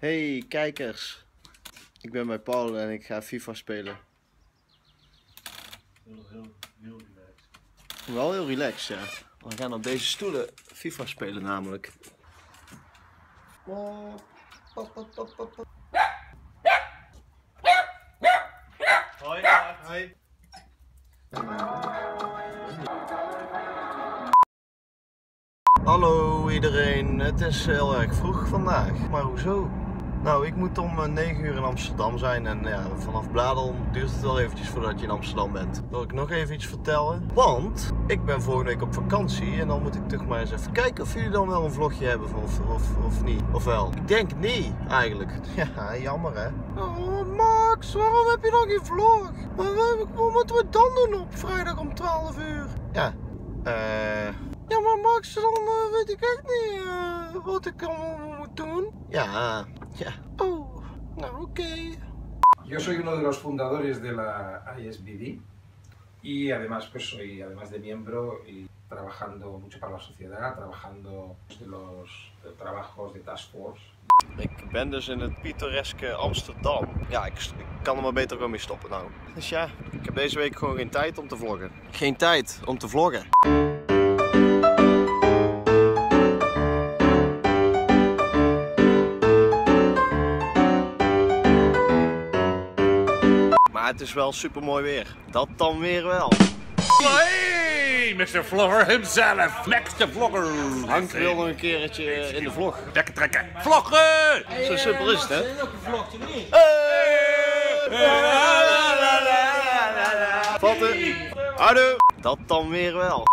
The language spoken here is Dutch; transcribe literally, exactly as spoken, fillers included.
Hey kijkers, ik ben bij Paul en ik ga FIFA spelen. Heel, heel, heel relaxed. Wel heel relaxed, ja. We gaan op deze stoelen FIFA spelen namelijk. Hoi, hoi. Hallo iedereen, het is heel erg vroeg vandaag, maar hoezo? Nou, ik moet om negen uur in Amsterdam zijn en ja, vanaf Bladel duurt het wel eventjes voordat je in Amsterdam bent. Wil ik nog even iets vertellen? Want ik ben volgende week op vakantie en dan moet ik toch maar eens even kijken of jullie dan wel een vlogje hebben of, of, of niet. Ofwel, ik denk het niet eigenlijk. Ja, jammer hè. Oh Max, waarom heb je dan geen vlog? Wat moeten we dan doen op vrijdag om twaalf uur? Ja, eh... Ja, maar Max, dan uh, weet ik echt niet uh, wat ik allemaal moet doen. Ja, ja. Oh, nou oké. Okay. Yo soy uno de los fundadores de la I S B D y además pues soy además de miembro y trabajando mucho para la sociedad, trabajando de los de trabajos de Task Force. Ik ben dus in het pittoreske Amsterdam. Ja, ik, ik kan er maar beter gewoon mee stoppen nou. Dus ja, ik heb deze week gewoon geen tijd om te vloggen. Geen tijd om te vloggen. Maar het is wel super mooi weer. Dat dan weer wel. Hey, mister Vlogger himself, Max de Vlogger. Hank wil nog een keertje in de vlog. Dekken trekken. Vloggen! Zo simpel is het, hè? Vatten. Houdoe. Dat dan weer wel.